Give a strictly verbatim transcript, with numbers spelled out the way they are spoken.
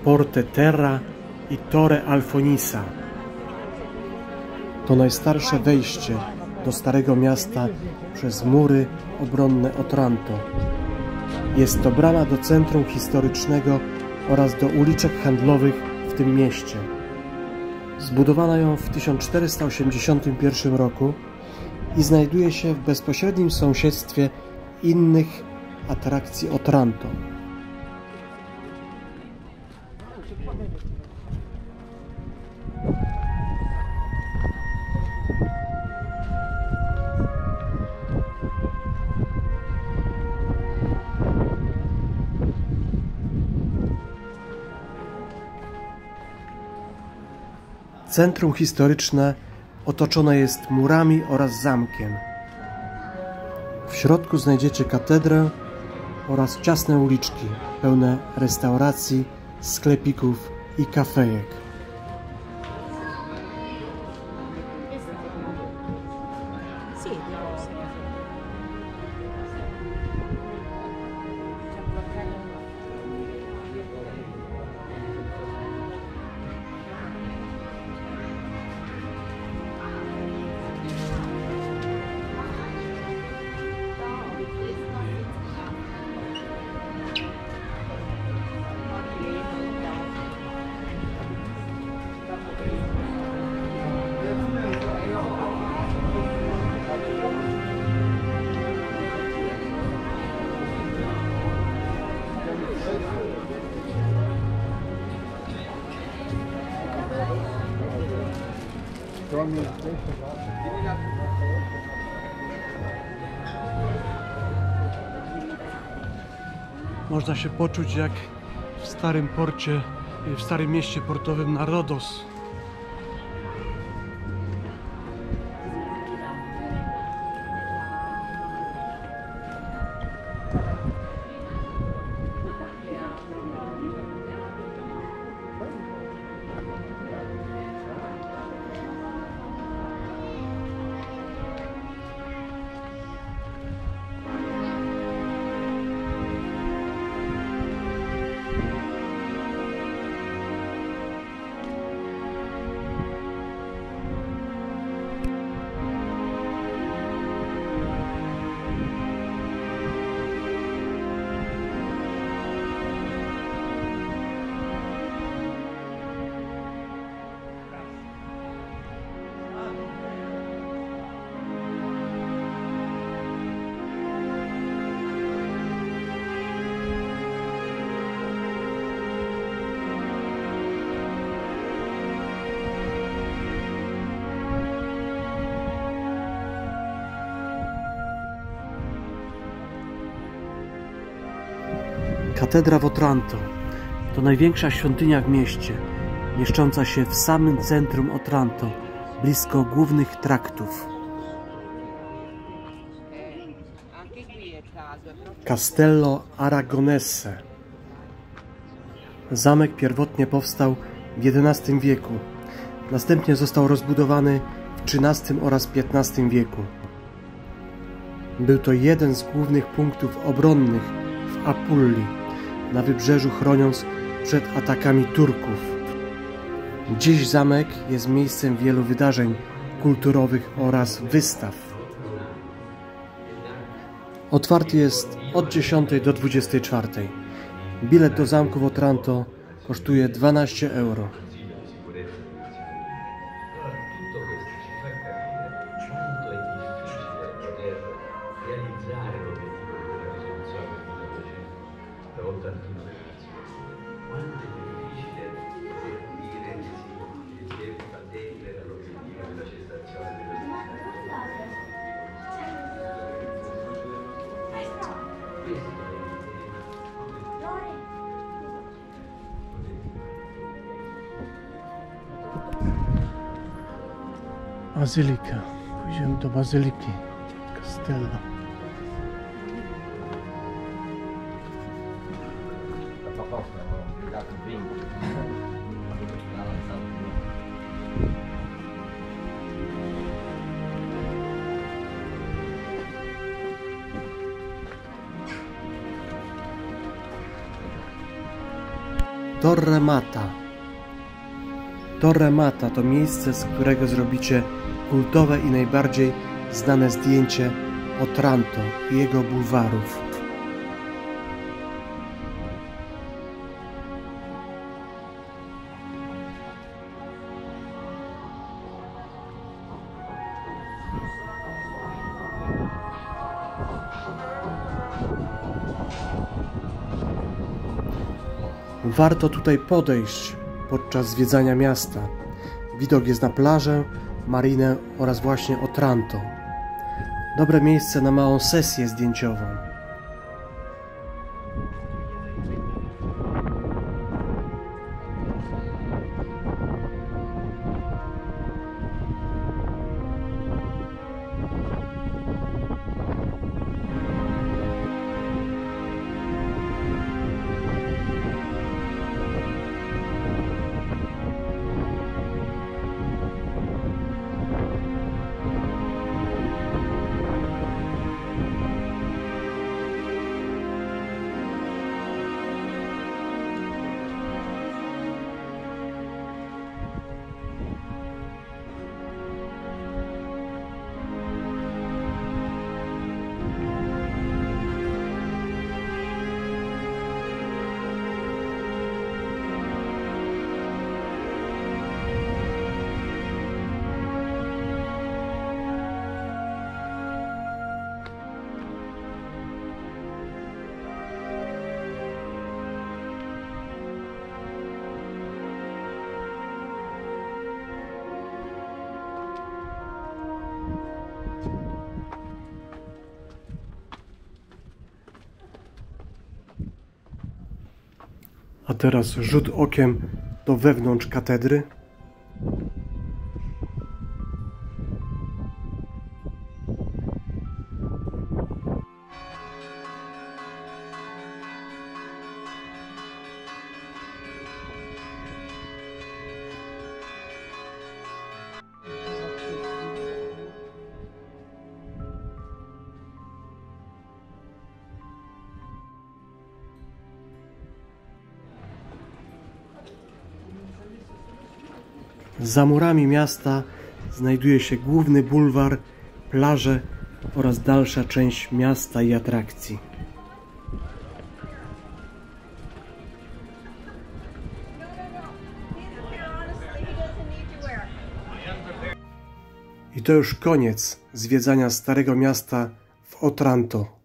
Porte Terra i Torre Alfonisa. To najstarsze wejście do Starego Miasta przez mury obronne Otranto. Jest to brama do centrum historycznego oraz do uliczek handlowych w tym mieście. Zbudowano ją w tysiąc czterysta osiemdziesiątym pierwszym roku i znajduje się w bezpośrednim sąsiedztwie innych atrakcji Otranto. Centrum historyczne otoczone jest murami oraz zamkiem. W środku znajdziecie katedrę oraz ciasne uliczki pełne restauracji, sklepików i kafejek. Można się poczuć jak w starym porcie, w starym mieście portowym na Rodos. Katedra w Otranto to największa świątynia w mieście, mieszcząca się w samym centrum Otranto, blisko głównych traktów. Castello Aragonese. Zamek pierwotnie powstał w jedenastym wieku, następnie został rozbudowany w trzynastym oraz piętnastym wieku. Był to jeden z głównych punktów obronnych w Apulii, na wybrzeżu, chroniąc przed atakami Turków. Dziś zamek jest miejscem wielu wydarzeń kulturowych oraz wystaw. Otwarty jest od dziesiątej do dwudziestej czwartej. Bilet do zamku w Otranto kosztuje dwanaście euro. Bazylika. Pójdziemy do Bazyliki Castello. Torre Mata. Torre Mata to miejsce, z którego zrobicie kultowe i najbardziej znane zdjęcie Otranto i jego bulwarów. Warto tutaj podejść podczas zwiedzania miasta. Widok jest na plażę, marinę oraz właśnie Otranto. Dobre miejsce na małą sesję zdjęciową. A teraz rzut okiem do wewnątrz katedry. Za murami miasta znajduje się główny bulwar, plaże oraz dalsza część miasta i atrakcji. I to już koniec zwiedzania Starego Miasta w Otranto.